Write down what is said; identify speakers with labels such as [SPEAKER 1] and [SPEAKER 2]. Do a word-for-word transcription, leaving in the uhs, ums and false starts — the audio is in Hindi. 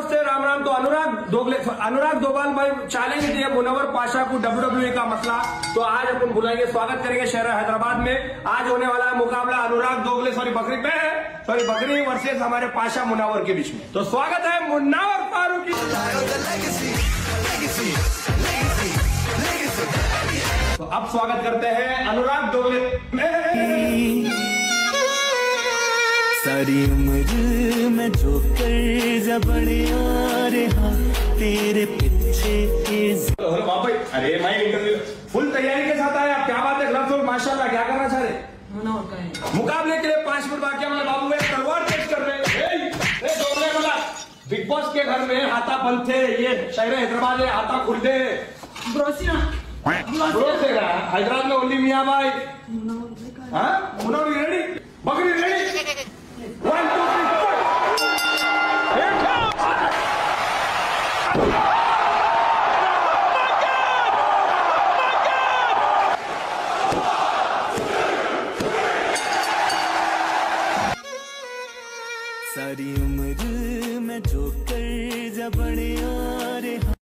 [SPEAKER 1] नमस्ते, राम राम। तो अनुराग दोगले अनुराग दोबाल भाई चैलेंज दिए मुनव्वर पाशा को डब्ल्यूडब्ल्यूई का मसला। तो आज अपन बुलाएंगे, स्वागत करेंगे शहर हैदराबाद में। आज होने वाला है मुकाबला अनुराग दोगले सॉरी बकरी पे है सॉरी बकरी वर्सेस हमारे पाशा मुनव्वर के बीच में। तो स्वागत है मुनव्वर फारूकी। तो अब स्वागत करते हैं अनुराग दोगले।
[SPEAKER 2] सारी उम्र में जो कर बड़े आ रहा तेरे पीछे।
[SPEAKER 1] हेलो बाबा, अरे मैं इंटरव्यू फुल तैयारी के साथ आया। क्या बात है, ग्लव्स और माशाल्लाह। क्या करना चाह रहे? मुकाबले के लिए पांच मिनट बाकी हमारे बाबू एक तलवार टेस्ट कर रहे हैं। बिग बॉस के घर में हाथा बंद थे, ये शहर हैदराबाद है, हाथा खुलते हैदराबाद में ओनली मियाँ भाई। हाँ मुनव्वर रेडी, बकरी रेडी। वन टू
[SPEAKER 2] सारी उम्र में जो कर बड़े आ रहा